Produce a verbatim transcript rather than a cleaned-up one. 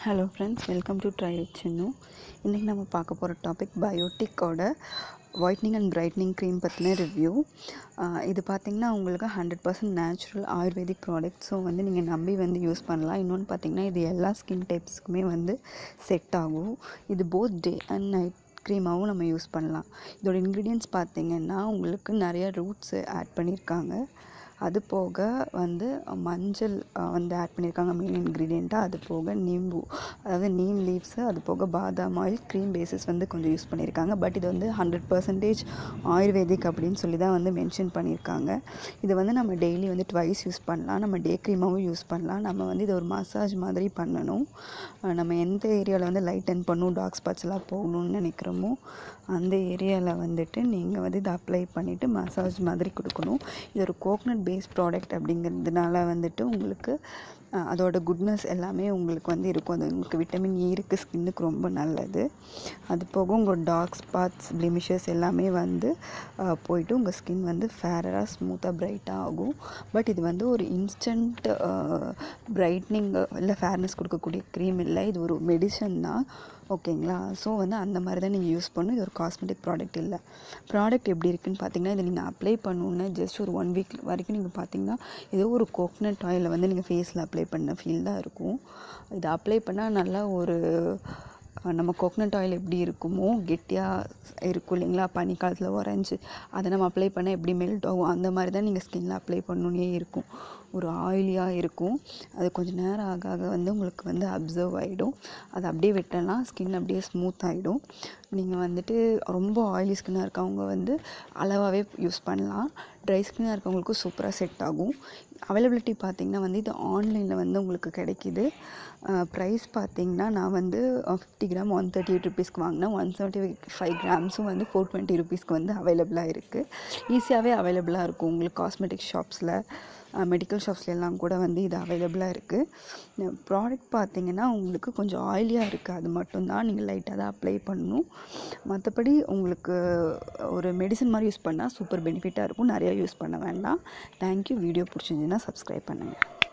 Hello friends, welcome to try with Chinnu. இன்றைக்கி நம்ம பார்க்க போகிற டாபிக் பயோட்டிக்கோட ஒயிட்னிங் அண்ட் பிரைட்னிங் க்ரீம் பற்றின ரிவ்யூ. இது பார்த்திங்கன்னா உங்களுக்கு hundred percent natural ayurvedic product. So வந்து நீங்கள் நம்பி வந்து யூஸ் பண்ணலாம். இன்னொன்று பார்த்திங்கன்னா இது எல்லா ஸ்கின் டைப்ஸுக்குமே வந்து செட் ஆகும். இது போத் டே அண்ட் நைட் க்ரீமாகவும் நம்ம யூஸ் பண்ணலாம். இதோட இன்க்ரீடியன்ட்ஸ் பார்த்திங்கன்னா உங்களுக்கு நிறைய ரூட்ஸு ஆட் பண்ணியிருக்காங்க. அது போக வந்து மஞ்சள் வந்து ஆட் பண்ணியிருக்காங்க மெயின் இன்க்ரீடியண்ட்டாக. அது போக நீம்பு, அதாவது நீம் லீவ்ஸு, அது போக பாதாம் ஆயில், க்ரீம் பேஸஸ் வந்து கொஞ்சம் யூஸ் பண்ணியிருக்காங்க. பட் இது வந்து ஹண்ட்ரட் பர்சன்டேஜ் ஆயுர்வேதிக் அப்படின்னு சொல்லி தான் வந்து மென்ஷன் பண்ணியிருக்காங்க. இது வந்து நம்ம டெய்லி வந்து ட்வைஸ் யூஸ் பண்ணலாம். நம்ம டே க்ரீமாகவும் யூஸ் பண்ணலாம். நம்ம வந்து இது ஒரு மசாஜ் மாதிரி பண்ணணும். நம்ம எந்த ஏரியாவில் வந்து லைட்டன் பண்ணணும், டார்க் ஸ்பாட்ஸ்லாம் போகணும்னு நினைக்கிறோமோ அந்த ஏரியாவில் வந்துட்டு நீங்கள் வந்து இதை அப்ளை பண்ணிவிட்டு மசாஜ் மாதிரி கொடுக்கணும். இது ஒரு கோகனட் பேஸ் ப்ராடக்ட் அப்படிங்கிறதுனால வந்துட்டு உங்களுக்கு அதோட குட்னஸ் எல்லாமே உங்களுக்கு வந்து இருக்கும். அது உங்களுக்கு விட்டமின் இ இருக்குது, ஸ்கின்னுக்கு ரொம்ப நல்லது. அது போக உங்களோட டார்க் ஸ்பாட்ஸ், பிளிமிஷஸ் எல்லாமே வந்து போயிட்டு உங்கள் ஸ்கின் வந்து ஃபேரராக, ஸ்மூத்தாக, பிரைட்டாக ஆகும். பட் இது வந்து ஒரு இன்ஸ்டன்ட் பிரைட்னிங் இல்லை ஃபேர்னஸ் கொடுக்கக்கூடிய க்ரீம் இல்லை. இது ஒரு மெடிசன் தான், ஓகேங்களா? ஸோ வந்து அந்த மாதிரி தான் நீங்கள் யூஸ் பண்ணணும். இது ஒரு காஸ்மெட்டிக் ப்ராடக்ட் இல்லை. ப்ராடக்ட் எப்படி இருக்குதுன்னு பார்த்தீங்கன்னா, இதை நீங்கள் அப்ளை பண்ணணுன்னு ஜஸ்ட் ஒரு ஒன் வீக் வரைக்கும் நீங்கள் பார்த்தீங்கன்னா ஏதோ ஒரு கோகனட் ஆயிலை வந்து நீங்கள் ஃபேஸில் அப்ளை பண்ண ஃபீல் தான் இருக்கும். இதை அப்ளை பண்ணால் நல்லா ஒரு நம்ம கோகனட் ஆயில் எப்படி இருக்குமோ கெட்டியாக இருக்கும் இல்லைங்களா, பனி காலத்தில் உறைஞ்சி அதை நம்ம அப்ளை பண்ணால் எப்படி மெல்ட் ஆகும் அந்த மாதிரி தான் நீங்கள் ஸ்கின்னில் அப்ளை பண்ணணுன்னே இருக்கும். ஒரு ஆயிலியாக இருக்கும். அது கொஞ்சம் நேரம் ஆக ஆக வந்து உங்களுக்கு வந்து அப்சர்வ் ஆகிடும். அதை அப்படியே விட்டனா ஸ்கின் அப்படியே ஸ்மூத் ஆகிடும். நீங்கள் வந்துட்டு ரொம்ப ஆயிலி ஸ்கின்னாக இருக்கவங்க வந்து அளவாகவே யூஸ் பண்ணலாம். ட்ரை ஸ்கின்னாக இருக்கவங்களுக்கும் சூப்பராக செட் ஆகும். அவைலபிலிட்டி பார்த்திங்கன்னா வந்து இது ஆன்லைனில் வந்து உங்களுக்கு கிடைக்கிது. ப்ரைஸ் பார்த்திங்கன்னா நான் வந்து fifty gram one thirty eight ருபீஸ்க்கு வாங்கினேன். ஒன் செவன்ட்டி ஃபைவ் கிராம்ஸும் வந்து ஃபோர் டுவெண்ட்டி ருபீஸ்க்கு வந்து அவைலபிளாக இருக்குது. ஈஸியாகவே அவைலபிளாக இருக்கும் உங்களுக்கு காஸ்மெட்டிக் ஷாப்ஸில், மெடிக்கல் ஷாப்ஸ்லாம் கூட வந்து இது அவைலபிளாக இருக்குது. ப்ராடக்ட் பார்த்திங்கன்னா உங்களுக்கு கொஞ்சம் ஆயிலியாக இருக்குது, அது மட்டும்தான் நீங்கள் லைட்டாக தான் அப்ளை பண்ணணும். மற்றபடி உங்களுக்கு ஒரு மெடிசன் மாதிரி யூஸ் பண்ணால் சூப்பர் பெனிஃபிட்டாக இருக்கும். நிறையா யூஸ் பண்ண வேண்டாம். தேங்க்யூ. வீடியோ பிடிச்சிருந்துச்சுன்னா சப்ஸ்கிரைப் பண்ணுங்கள்.